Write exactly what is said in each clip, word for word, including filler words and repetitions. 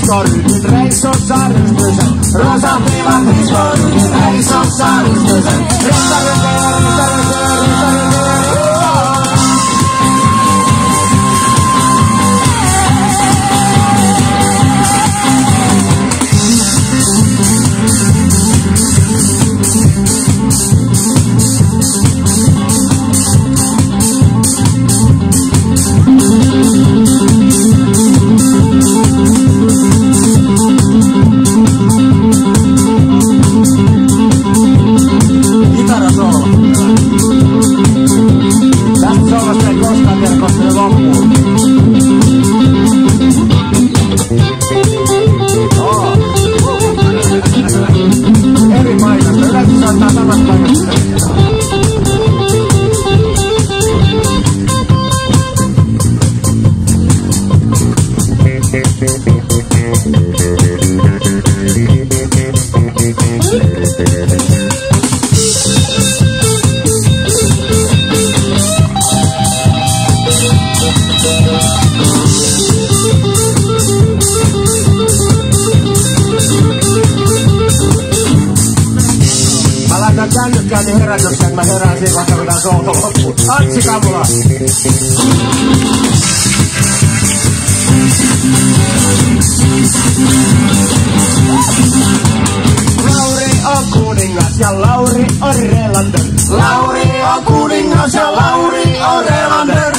riskoryhmät reissussa rystysen. Rosahtivat riskoryhmät reissussa rystysen. Rista, rista, rista, rista, rista, rista. Käänny herätyksen, että mä herään siinä vaikka pitää souto loppuun. Anssi Kamula! Lauri on kuningas ja Lauri on Relander. Lauri on kuningas ja Lauri on Relander.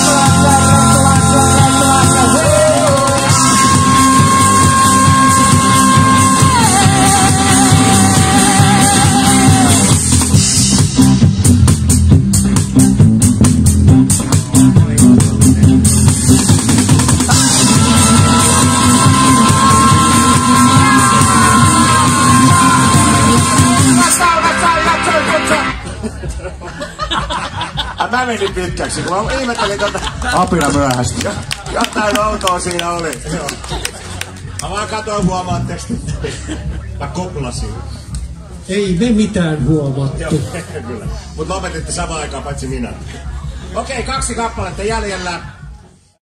Mä menin pitkäksi, kun mä ihmettelin tota apina myöhästi. Jotain outoa siinä oli. Mä vaan katoin, huomaatteko? Mä koplasin. Ei me mitään huomattu. Joo, kyllä. Mut lopetitte samaan aikaan, paitsi minä. Okei, kaksi kappaletta jäljellä.